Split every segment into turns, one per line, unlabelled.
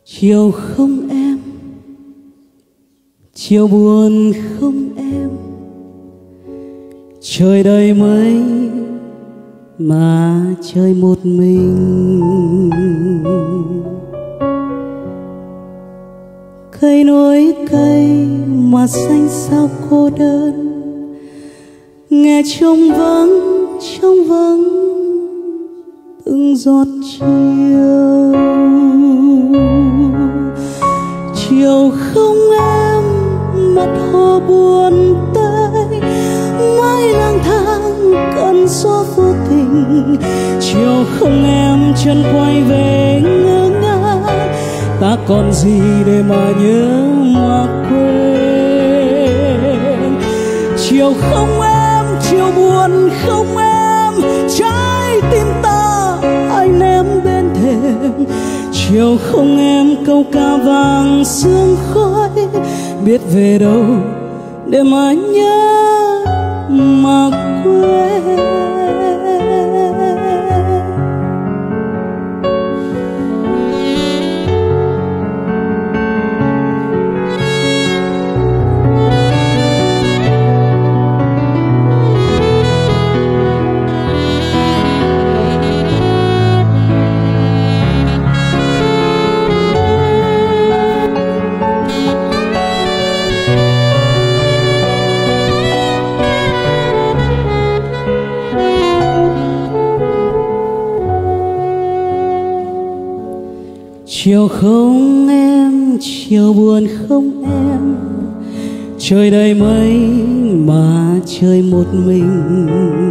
Chiều không em, chiều buồn không em, trời đầy mây mà chơi một mình. Cây nối cây mà xanh sao cô đơn, nghe trông vắng từng giọt chiều. Chiều không em, mặt hồ buồn tênh, mãi lang thang cơn gió vô tình. Chiều không em, chân quay về ngơ ngác, ta còn gì để mà nhớ mà quên. Chiều không em, chiều buồn không em, trái tim ta anh em bên thềm. Chiều không em, câu ca vàng sương khói, biết về đâu để mà nhớ mà quên. Chiều không em, chiều buồn không em, trời đầy mây mà chơi một mình.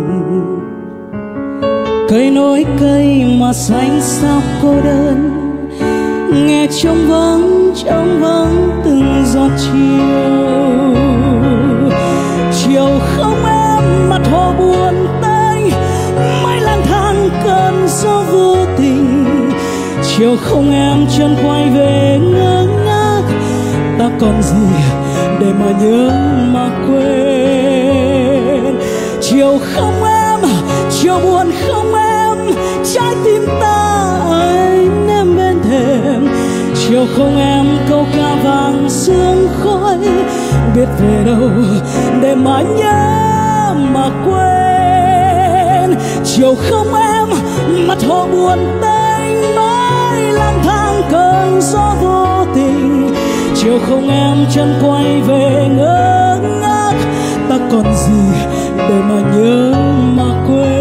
Cây nối cây mà xanh sao cô đơn, nghe trông vắng từng giọt chiều. Chiều không em, mặt hồ buồn tênh, mãi lang thang cơn gió vô tình. Chiều không em, chân quay về ngơ ngác, ta còn gì để mà nhớ mà quên. Chiều không em, chiều buồn không em, trái tim ta anh em bên thềm. Chiều không em, câu ca vàng sương khói, biết về đâu để mà nhớ mà quên. Chiều không em, mặt hồ buồn tênh, lang thang cơn gió vô tình. Chiều không em, chân quay về ngơ ngác, ta còn gì để mà nhớ mà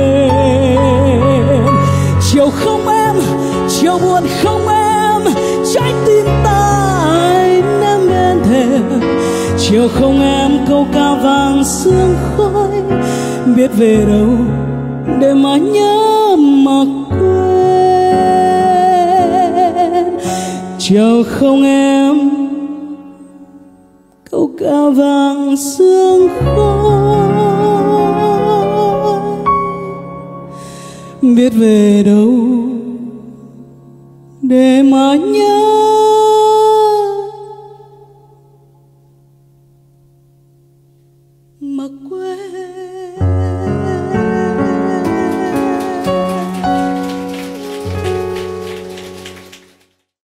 quên. Chiều không em, chiều buồn không em, trái tim ta anh em bên thềm. Chiều không em, câu ca vàng sương khói, biết về đâu để mà nhớ mà quên. Chiều không em, câu ca vàng sương khói, biết về đâu để mà nhớ